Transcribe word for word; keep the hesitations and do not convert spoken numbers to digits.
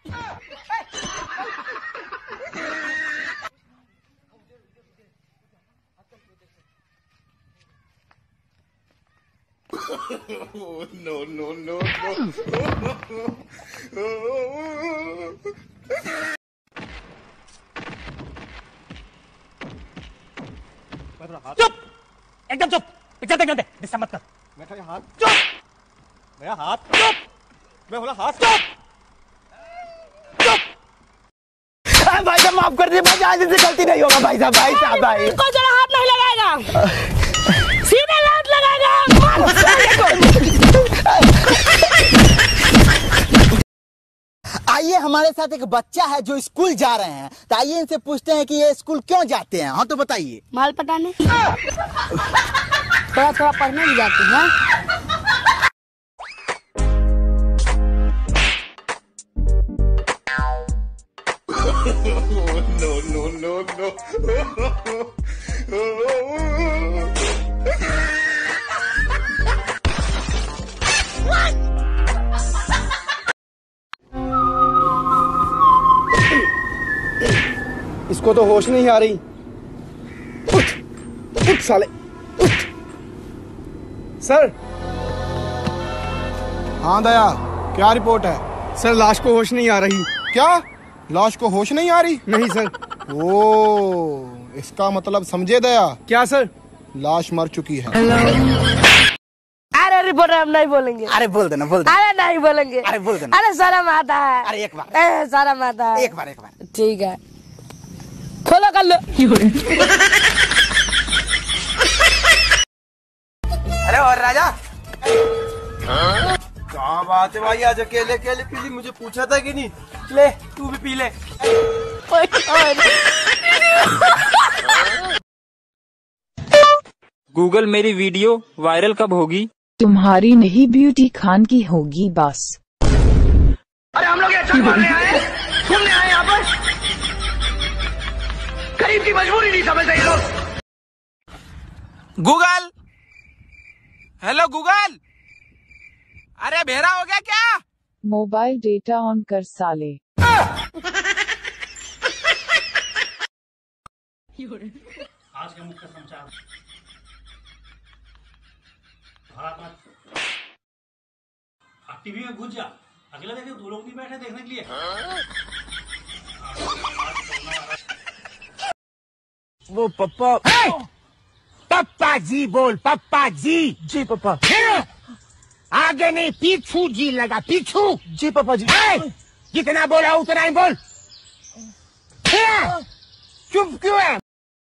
No, no, no, no. चुप, एकदम चुप। पिक्चर देखने दे, डिस्टर्ब मत कर। मेरा हाथ चुप, मेरा हाथ चुप, मैं बोला हाथ चुप, चुप। भाई साहब माफ कर दीजिए, भाई आज से गलती नहीं होगा भाई साहब, भाई साहब भाई। को जरा हाथ नहीं लगाएगा, सीधे हाथ लगाएगा। आइए हमारे साथ एक बच्चा है जो स्कूल जा रहे हैं, तो आइए इनसे पूछते हैं कि ये स्कूल क्यों जाते हैं। हाँ तो बताइए। माल पटाने, थोड़ा थोड़ा पढ़ने भी जाते हैं। No, no, no, no. इसको तो होश नहीं आ रही। उठ, उठ साले, उठ। सर। हाँ दया, क्या रिपोर्ट है? सर लाश को होश नहीं आ रही। क्या? लाश को होश नहीं आ रही? नहीं सर। ओ, इसका मतलब समझे दया? क्या सर? लाश मर चुकी है। अरे रिपोर्टर हम नहीं बोलेंगे। अरे बोल देना, बोल देना। अरे नहीं बोलेंगे। अरे बोल देना। अरे शर्म आता है। अरे एक बार, ए, शर्म आता है। एक बार, एक बार। ठीक है, खोलो कर लो। अरे और राजा, क्या बात है भाई, आज अकेले अकेले पी ली? मुझे पूछा था कि नहीं? ले तू भी पी ले। गूगल मेरी वीडियो वायरल कब होगी? तुम्हारी नहीं, ब्यूटी खान की होगी बस। अरे हम लोग अच्छा करने आए, घूमने आए यहाँ पर। गरीब की मजबूरी नहीं समझते ये लोग। गूगल, हेलो गूगल, अरे भेड़ा हो गया क्या? मोबाइल डेटा ऑन कर साले। आज का मुख्य समाचार। टीवी में घुस जा, अगला देखे दो लोग नहीं बैठे देखने के लिए। वो पप्पा, पप्पा जी बोल, पप्पा जी। जी पापा। आगे नहीं, पीछू जी लगा, पीछू। जी पापा जी। जितना बोला उतना ही बोल। चुप क्यों है?